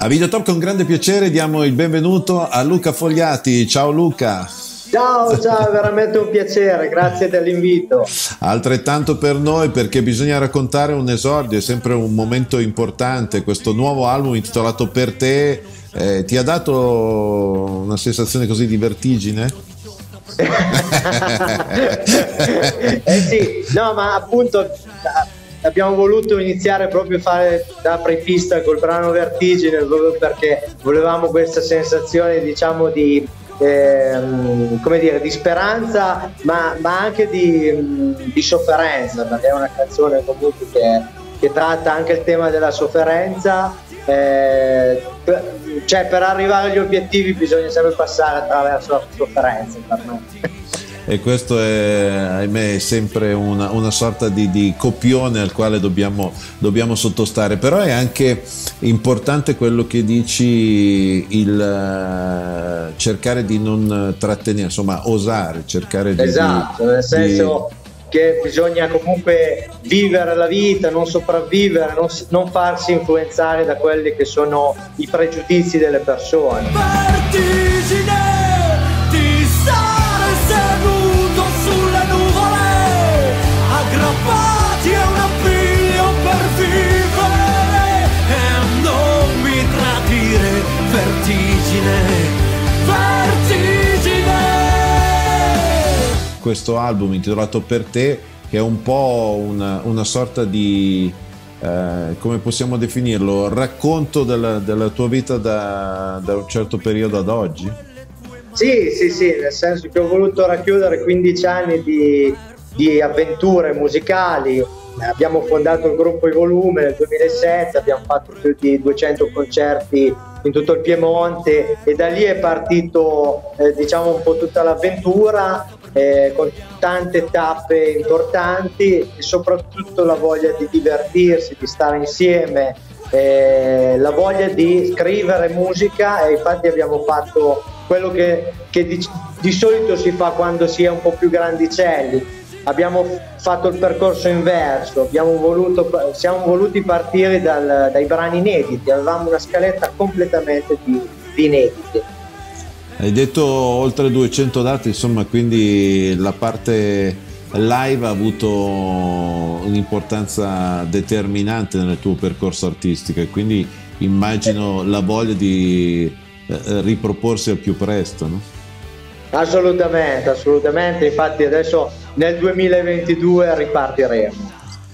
A Videotop con grande piacere diamo il benvenuto a Luca Fogliati. Ciao Luca. Ciao, è veramente un piacere, grazie dell'invito. Altrettanto per noi, perché bisogna raccontare un esordio, è sempre un momento importante. Questo nuovo album intitolato Per te ti ha dato una sensazione così di vertigine? Sì, no, ma appunto abbiamo voluto iniziare proprio a fare da apripista col brano Vertigine, proprio perché volevamo questa sensazione, diciamo, di come dire, di speranza, ma anche di sofferenza, perché è una canzone comunque che tratta anche il tema della sofferenza. Cioè, per arrivare agli obiettivi bisogna sempre passare attraverso la sofferenza, per me. E questo è, ahimè, sempre una sorta di copione al quale dobbiamo sottostare. Però è anche importante quello che dici, il cercare di non trattenere, insomma osare, cercare di... Esatto, nel senso che bisogna comunque vivere la vita, non sopravvivere, non farsi influenzare da quelli che sono i pregiudizi delle persone. Vertigine di stare seduto sulle nuvole, aggrappati a un appiglio per vivere e non mi tradire. Vertigine. Questo album intitolato Per te, che è un po' una sorta di come possiamo definirlo, racconto della tua vita da un certo periodo ad oggi? Sì, nel senso che ho voluto racchiudere 15 anni di avventure musicali. Abbiamo fondato il gruppo I Volume nel 2007, abbiamo fatto più di 200 concerti in tutto il Piemonte e da lì è partito diciamo un po' tutta l'avventura, con tante tappe importanti e soprattutto la voglia di divertirsi, di stare insieme, la voglia di scrivere musica, e infatti abbiamo fatto quello che di solito si fa quando si è un po' più grandicelli. Abbiamo fatto il percorso inverso, siamo voluti partire dai brani inediti, avevamo una scaletta completamente di inediti. Hai detto oltre 200 date, insomma, quindi la parte live ha avuto un'importanza determinante nel tuo percorso artistico, e quindi immagino la voglia di riproporsi al più presto, no? Assolutamente, infatti adesso nel 2022 ripartiremo.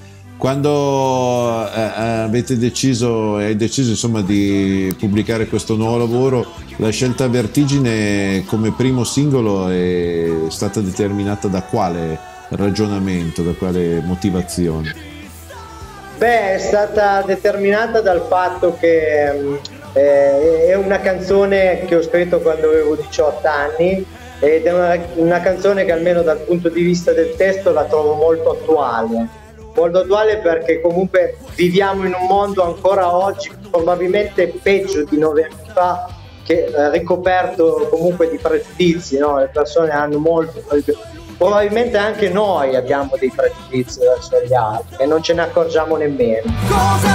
Quando hai deciso insomma di pubblicare questo nuovo lavoro, la scelta Vertigine come primo singolo è stata determinata da quale ragionamento, da quale motivazione? Beh, è stata determinata dal fatto che è una canzone che ho scritto quando avevo 18 anni ed è una canzone che, almeno dal punto di vista del testo, la trovo molto attuale, perché comunque viviamo in un mondo ancora oggi probabilmente peggio di 9 anni fa, che è ricoperto comunque di pregiudizi, no? Le persone hanno molto, probabilmente anche noi abbiamo dei pregiudizi verso gli altri e non ce ne accorgiamo nemmeno. Cosa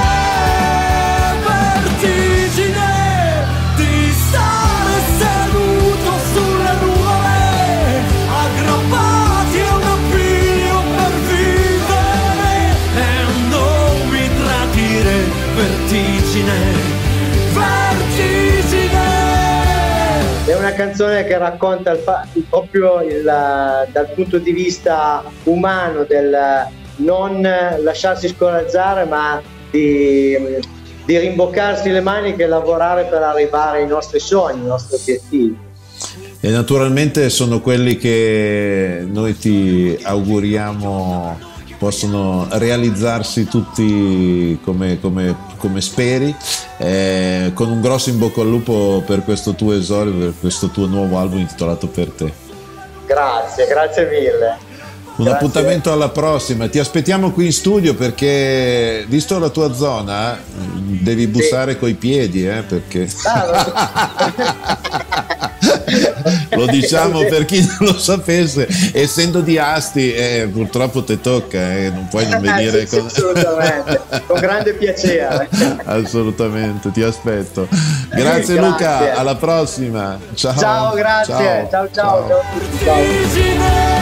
c'è? Vertigine di stare seduto sulle nuvole, aggrappati a un appiglio per vivere e non mi tradire. Vertigine. È una canzone che racconta proprio dal punto di vista umano del non lasciarsi scoraggiare, ma di rimboccarsi le maniche e lavorare per arrivare ai nostri sogni, ai nostri obiettivi. E naturalmente sono quelli che noi ti auguriamo possono realizzarsi tutti come speri, con un grosso in bocca al lupo per questo tuo esordio, per questo tuo nuovo album intitolato Per te. Grazie mille. Un appuntamento alla prossima, ti aspettiamo qui in studio, perché visto la tua zona devi bussare coi piedi, perché Lo diciamo per chi non lo sapesse, essendo di Asti, purtroppo te tocca, non puoi non venire. Sì, assolutamente, con grande piacere. Assolutamente, ti aspetto. Grazie Luca, alla prossima. Ciao. Ciao, grazie. Ciao.